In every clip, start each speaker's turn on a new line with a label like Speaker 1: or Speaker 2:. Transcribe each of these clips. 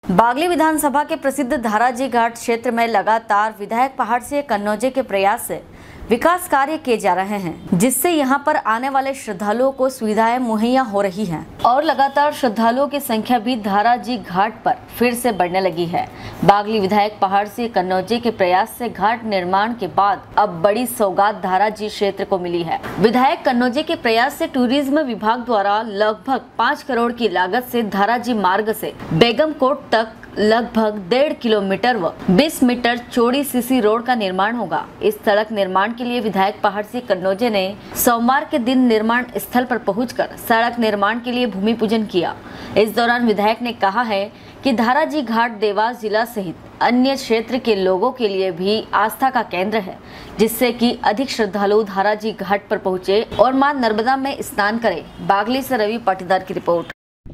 Speaker 1: बागली विधानसभा के प्रसिद्ध धाराजी घाट क्षेत्र में लगातार विधायक पहाड़ सिंह कन्नौजे के प्रयास से विकास कार्य किए जा रहे हैं, जिससे यहां पर आने वाले श्रद्धालुओं को सुविधाएं मुहैया हो रही हैं और लगातार श्रद्धालुओं की संख्या भी धाराजी घाट पर फिर से बढ़ने लगी है। बागली विधायक पहाड़ सिंह कन्नौजे के प्रयास से घाट निर्माण के बाद अब बड़ी सौगात धाराजी क्षेत्र को मिली है। विधायक कन्नौजे के प्रयास से टूरिज्म विभाग द्वारा लगभग 5 करोड़ की लागत से धाराजी मार्ग से बेगमकोट तक लगभग 1.5 किलोमीटर व 20 मीटर चौड़ी सीसी रोड का निर्माण होगा। इस सड़क निर्माण के लिए विधायक पहाड़ सिंह कन्नौजे ने सोमवार के दिन निर्माण स्थल पर पहुंचकर सड़क निर्माण के लिए भूमि पूजन किया। इस दौरान विधायक ने कहा है कि धाराजी घाट देवास जिला सहित अन्य क्षेत्र के लोगों के लिए भी आस्था का केंद्र है, जिससे कि अधिक श्रद्धालु धाराजी घाट पर पहुँचे और मां नर्मदा में स्नान करें। बागली से रवि पाटीदार की रिपोर्ट।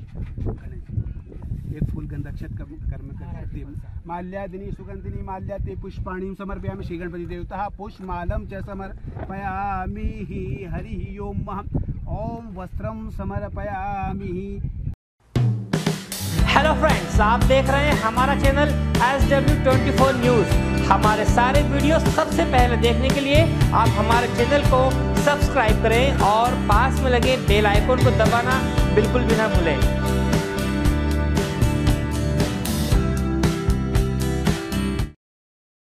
Speaker 2: माल्यादिनी सुगंधिनी माल्याते पुष्पाणि समर्पयामि श्री गणपति देवता पुष्पमालं च समर्पयामि हरि ओम ओम वस्त्रम समर्पयामि।
Speaker 3: हेलो फ्रेंड्स, आप देख रहे हैं हमारा चैनल SW24 न्यूज़। हमारे सारे वीडियो सबसे पहले देखने के लिए आप हमारे चैनल को सब्सक्राइब करें और पास में लगे बेल आइकन को दबाना बिल्कुल भी ना भूलें।